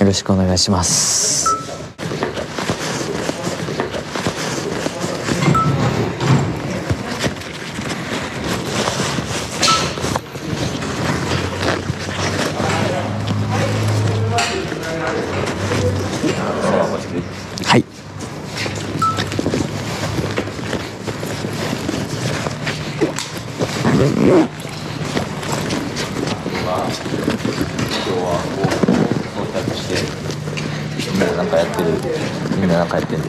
ろしくお願いします。はい。みんななんかやってる。みんななんかやってる。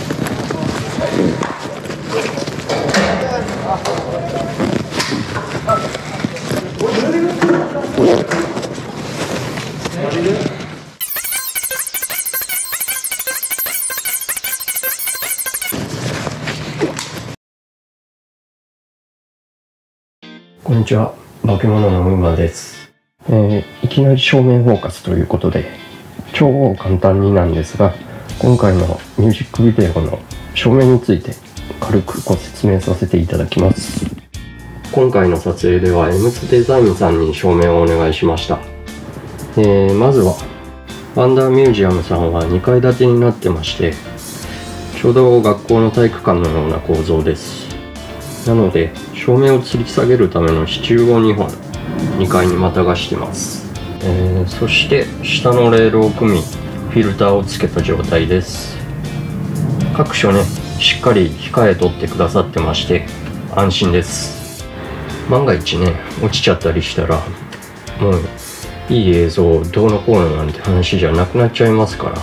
こんにちは、化け物の馬です。いきなり正面フォーカスということで、超簡単になんですが、今回のミュージックビデオの照明について軽くご説明させていただきます。今回の撮影では M2 デザインさんに照明をお願いしました。まずはワンダーミュージアムさんは2階建てになってまして、ちょうど学校の体育館のような構造です。なので照明を吊り下げるための支柱を2本2階にまたがしてます。そして下のレールを組みフィルターをつけた状態です。各所ねしっかり控えとってくださってまして安心です。万が一ね落ちちゃったりしたらもういい映像どうのこうのなんて話じゃなくなっちゃいますから、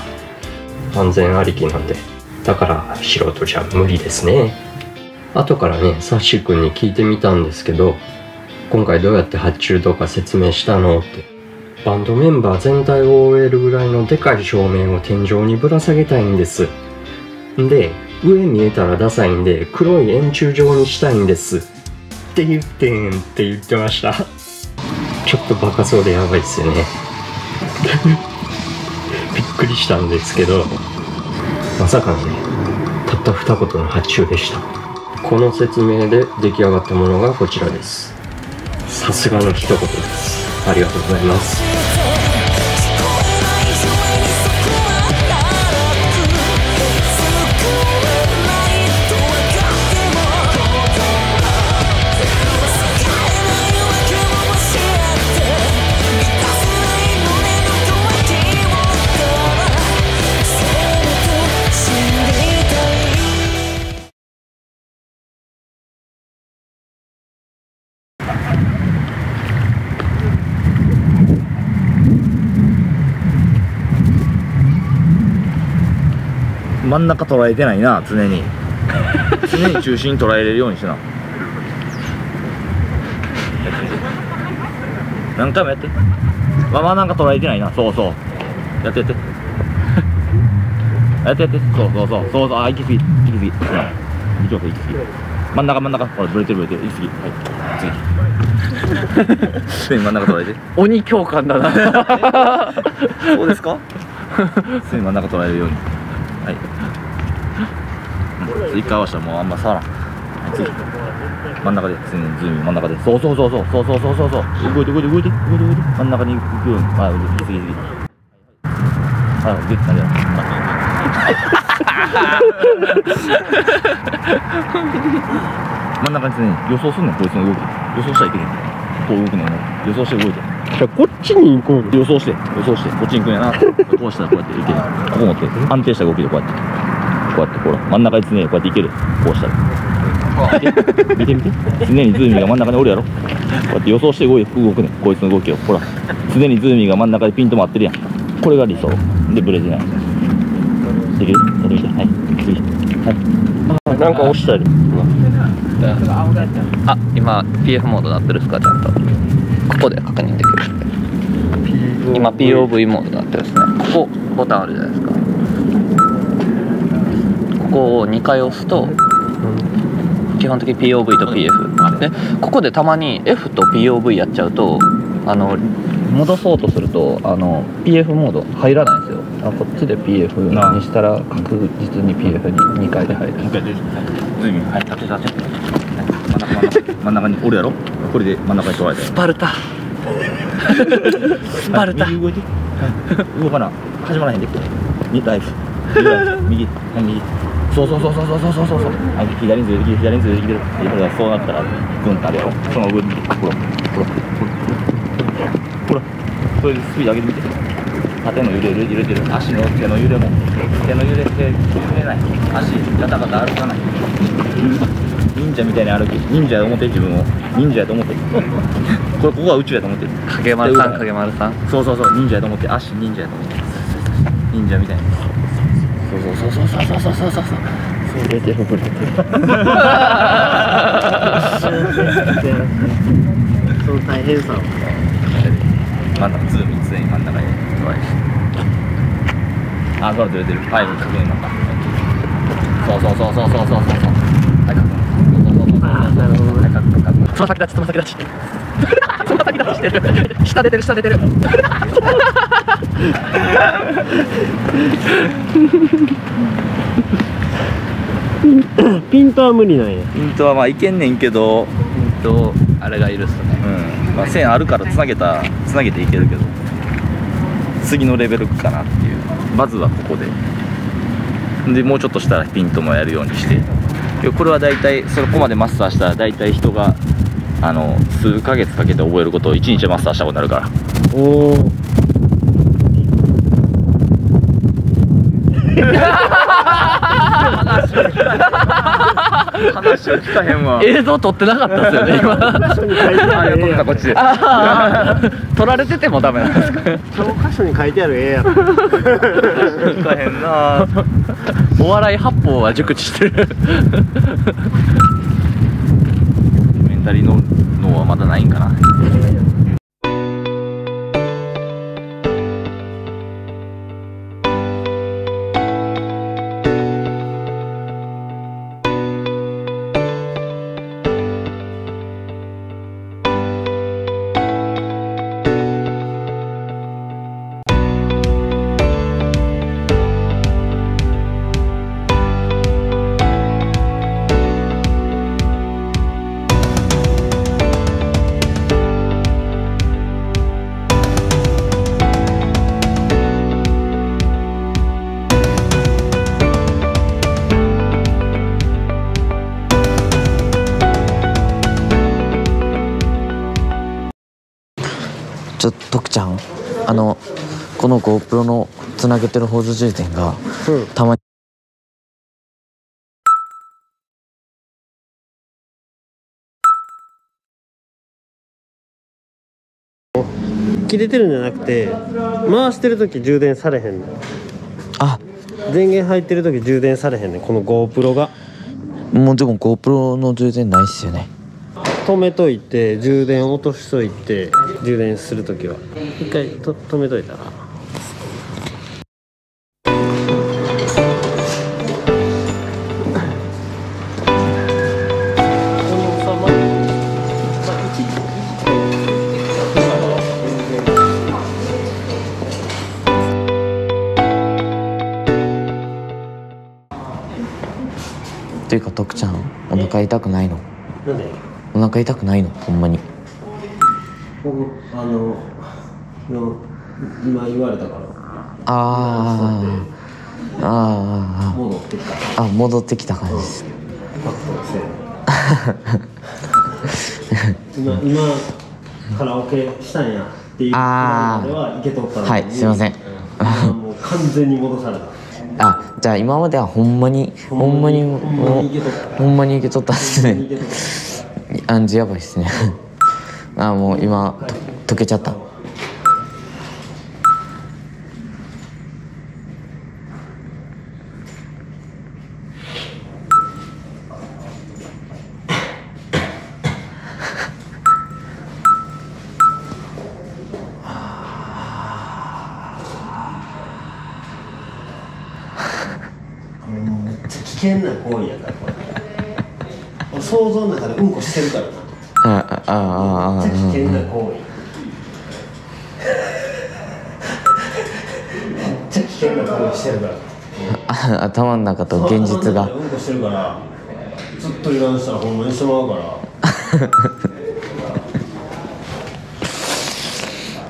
安全ありきなんで、だから素人じゃ無理ですね。後からねサッシーくんに聞いてみたんですけど、今回どうやって発注とか説明したのって、バンドメンバー全体を覆えるぐらいのでかい照明を天井にぶら下げたいんです。で上見えたらダサいんで黒い円柱状にしたいんですって言ってんって言ってました。ちょっとバカそうでやばいっすよね。びっくりしたんですけど、まさかのねたった二言の発注でした。この説明で出来上がったものがこちらです。さすがの一言です。ありがとうございます。 真ん中捉えてないな。常に中心捉えれるようにしな。何回もやって真ん中捉えてないな。そうそうやってやってやってそうあ、行き過ぎ行き過ぎ行き過ぎ真ん中ほらブレてる行き過ぎ。はい次真ん中捉えて。 鬼教官だな。 そうですか。常に真ん中捉えるように。はい、一回合わせたらもうあんま触らん。次真ん中で常にズーム真ん中でそう動いて動いて真ん中に行くように。あ、行き過ぎあ、で何や真ん中に常に予想すんねん。こいつの動き予想したらいけへん。こう動くねんな。予想して動いて、 じゃあこっちに行こう。 予想してこっちに行くんやな。こうしたらこうやっていける。こう持って安定した動きでこうやってほら真ん中に常にこうやっていける。こうしたら見て常にズーミーが真ん中におるやろ。こうやって予想して動くねん。こいつの動きをほら常にズーミーが真ん中でピント回ってるやん。これが理想でブレてない。できる？やってみて。はい次。はいなんか押したり。 あ、今 PF モードになってるっすか？ちゃんとここで確認できる。今 POV モードになってるですね。ここボタンあるじゃないですか。ここを2回押すと基本的に POV と PF で、ここでたまに F と POV やっちゃうと戻そうとするとPF モード入らないんですよ。こっちで PF にしたら確実に PF に2回で入る。 ズーミー、はい、立て真ん中におるやろ。これで真ん中に捉えて。 スパルタスパルタ。 右動いて。動かな。始まらへんで。ライフ。右。そう。はい、左にずれてきてる。そうなったら、グンってあるやろ。その上に、ほら。それでスピード上げてみて。縦の揺れる。足の手の揺れも。手の揺れない。足、ガタガタ歩かない。忍者みたいに歩く。忍者やと思って、自分を。忍者やと思って。ここは宇宙やと思って。 影丸さん。 そう、忍者やと思って。足、忍者やと思って。忍者みたいに。そう。 出てるブレてる。 その大変さを。 まだズーム常に真ん中にトライして。あ、これずれてる。はい、確認また。そう。はい、確認。 なるほどね。 つま先立ち。つま先立ちしてる。下出てる。 ピントは無理なんや。 ピントはまあいけんねんけど、 あれがいるっすね。 まあ線あるからつなげていけるけど、次のレベルかなっていう。まずはここでもうちょっとしたらピントもやるようにして、これは大体そこまでマスターしたら大体人が数ヶ月かけて覚えることを1日でマスターしたことになるから。 おお。 話を聞かへんわ。 映像撮ってなかったですよね今。 箇所に書いてある絵や。 こっちで撮られててもダメなんですか。 教科書に書いてある絵や。 聞かへんな。 お笑い八方は熟知してる。 メンタリーの脳はまだないんかな。 徳ちゃん、この GoPro のつなげてるホース充電が、たまに切れてるんじゃなくて、回してる時充電されへんねん。電源入ってる時充電されへんねん、この GoPro が。 もうでも GoPro の充電ないっすよね。 止めといて充電落としといて、充電する時は一回止めといたら。 っていうか徳ちゃん、お腹痛くないの？ なんで？ お腹痛くないの？ほんまに。 僕今言われたから戻ってきた。 戻ってきた感じです。 今カラオケしたんやっていうまではいけとったのに。 はい、すいません。 もう完全に戻された。 じゃあ今まではほんまにいけとったっすね。暗示やばいっすね。もう今溶けちゃった。 めっちゃ危険な行為やからこれ。想像の中でうんこしてるからな。めっちゃ危険な行為。めっちゃ危険な行為してるから。 頭の中と現実が。 うんこしてるからずっと油断したらほんまにしてまうから。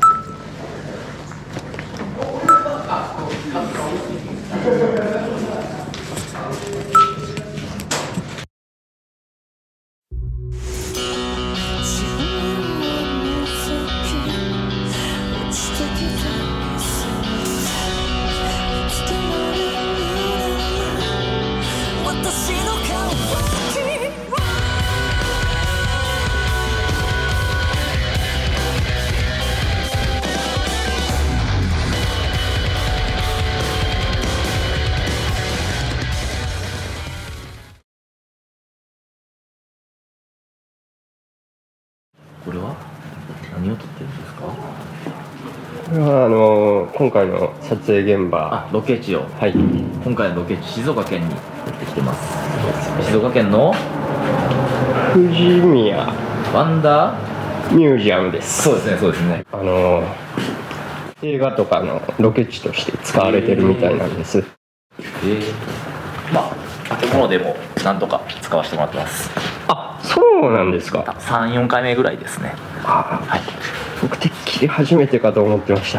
これは何を撮ってるんですか？ これは今回の撮影現場、 あ、ロケ地を。 はい、 今回のロケ地、静岡県に行ってきてます。静岡県の富士宮ワンダーミュージアムです。 そうですね、そうですね。 映画とかのロケ地として使われてるみたいなんです。 まあ建物でもなんとか使わせてもらってます。 あ、そうなんですか。 3、4回目ぐらいですね。 あ、 はい。 僕てっきり初めてかと思ってました。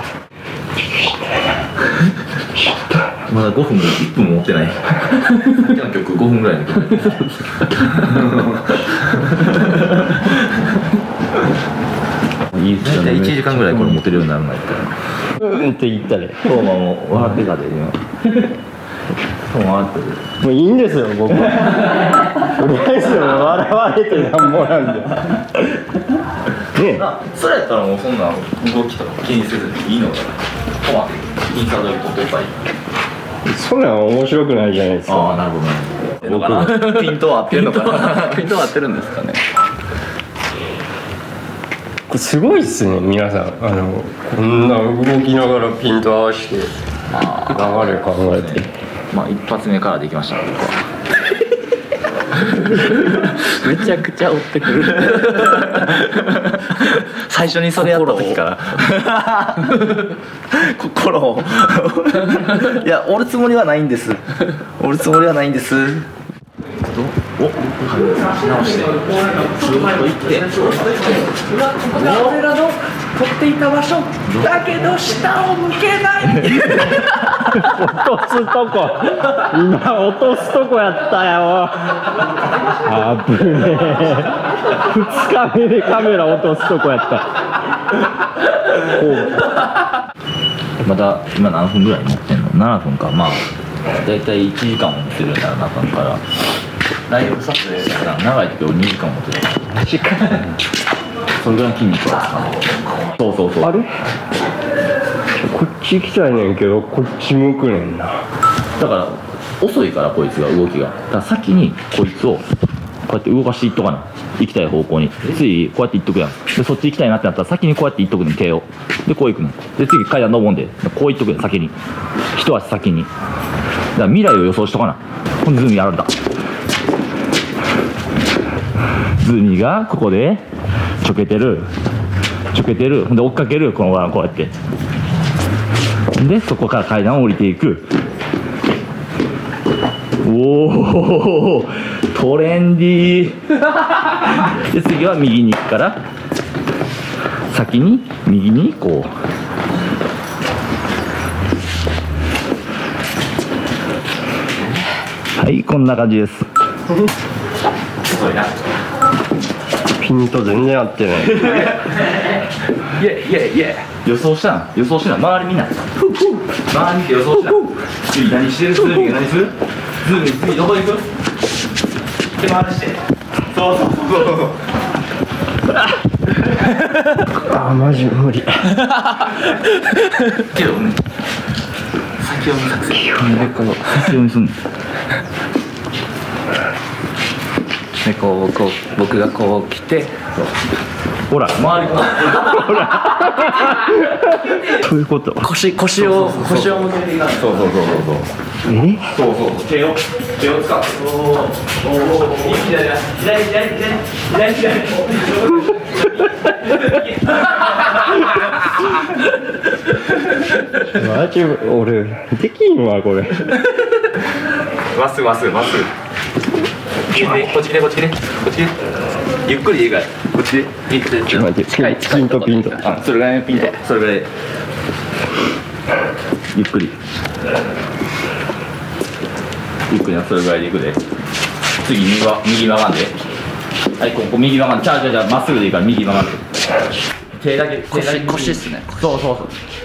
まだ5分、1分も持ってない。さっきの曲5分ぐらいの曲。大体1時間ぐらいこれ持てるようになるんだったら。 って言ったね。 そう、もう笑ってたで今。そう笑ってる。 もういいんですよ、僕は。とりあえず笑われてなんぼなんで。ねえ、 それやったらもうそんな動きとか気にせずにいいのかな。止まってインサートで撮っておったらいい。 そんなん面白くないじゃないですか。 ああ、なるほどね。ピントは合ってるのかな。 ピントは合ってるんですかね。 これすごいっすね、皆さん。こんな動きながらピント合わせて流れ考えて。 まあ一発目からできました僕は。 めちゃくちゃ追ってくる。 最初にそれやった時から心をいや折るつもりはないんです。折るつもりはないんです。お、直してスーッと行って俺らの撮っていた場所だけど下を向けない落とすとこ、今落とすとこやったよ。あぶねえ。2日目でカメラ落とすとこやった。 まだ今何分ぐらい持ってんの？7分か。まあだいたい1時間も持ってるんだろうなからライブ撮影が長い時俺2時間持ってる。 マジか。 それぐらいの筋肉はですかね。そうそうそう。 あれこっち行きたいねんけどこっち向くねんな。 だから遅いからこいつが動きが。だから先にこいつをこうやって動かしていっとかな。行きたい方向に次こうやって行っとくやん。でそっち行きたいなってなったら先にこうやって行っとくねん手を。でこう行くねん。で次階段登んでこう行っとくやん先に。一足先に。だから未来を予想しとかな。ほんでズーミーやられた。ズーミーがここでちょけてるほんで追っかけるこのこうやってでそこから階段を降りていく。おおトレンディーで次は右に行くから先に右にこうはいこんな感じです。 ピント全然合ってない。 いや予想したん周りみんな周り見て予想したん。次何してる？ズーミーが何する？ズーミー次どこ行く？手回してそうあーマジ無理。 けどね先読み作戦先読みすんのでこう僕がこう来てほら周りほらそういうこと。 腰を向けていかない。 そうそう手を使って左マジ俺できんわこれ。 まっすぐこっち来てゆっくりでいいからこっちでちょっと待って近いピントあそれぐらいそれぐらいゆっくりゆっくりな、それぐらいでいくで。次右曲がんで。はい、ここ右曲がんで。じゃあまっすぐでいいから右曲がんで。手だけ腰っすね。 そうそうそう。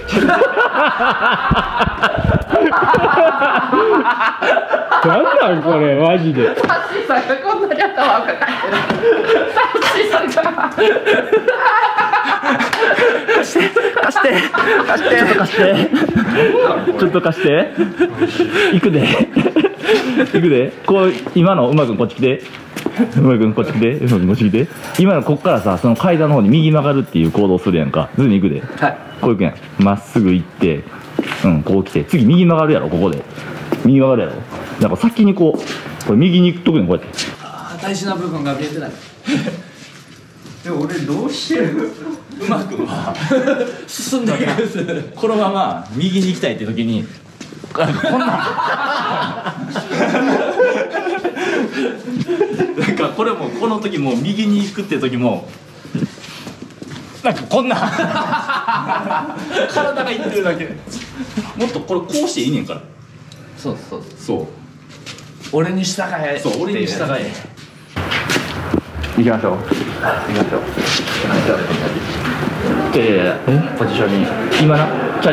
なんなんこれマジで。 サッシーさんがこんなに頭を抱えてる。サッシーさんが貸してちょっと貸して。行くで。こう、今のうまくこっち来て。こっち来て。今のこっからさ、その階段の方に右曲がるっていう行動するやんか。ずに行くで。 はい。 こう行くやん。まっすぐ行って、こう来て。次右曲がるやろ、ここで。右曲がるやろ。なんか先にこれ右に行くとくねん、こうやって。 大事な部分が見えてない。 でも俺どうしてるうまくは進んだからこのまま右に行きたいって時にこんなんなんかこれもこの時も右に行くって時もなんかこんなん体がいってるだけもっとこれこうしていいねんからそうそう俺に従え。 そう俺に従え行きましょう。 ポジションに今な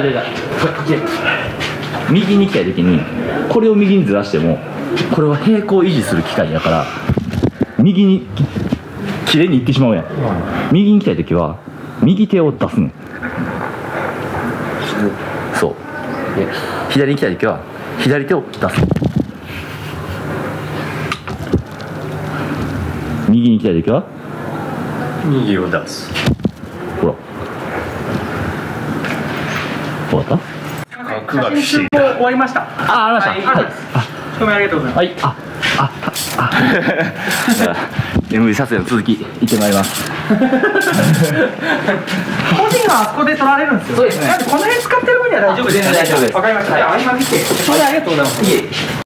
右に行きたい時にこれを右にずらしてもこれは平行維持する機械やから右にきれいに行ってしまうやん、右に行きたい時は右手を出すねん。そうで左に行きたい時は左手を出す。右に行きたい時は右を出す。 ほら終わった？ 写真集も終わりました。 ありました。はい。 一目ありがとうございます。 はい。MV 撮影の続き行ってまいります。 個人はあそこで撮られるんですよ。 そうですね。 なんでこの辺使ってる分には大丈夫です。 全然大丈夫です。 わかりました。じゃあ合間見て。それありがとうございます。 いえ。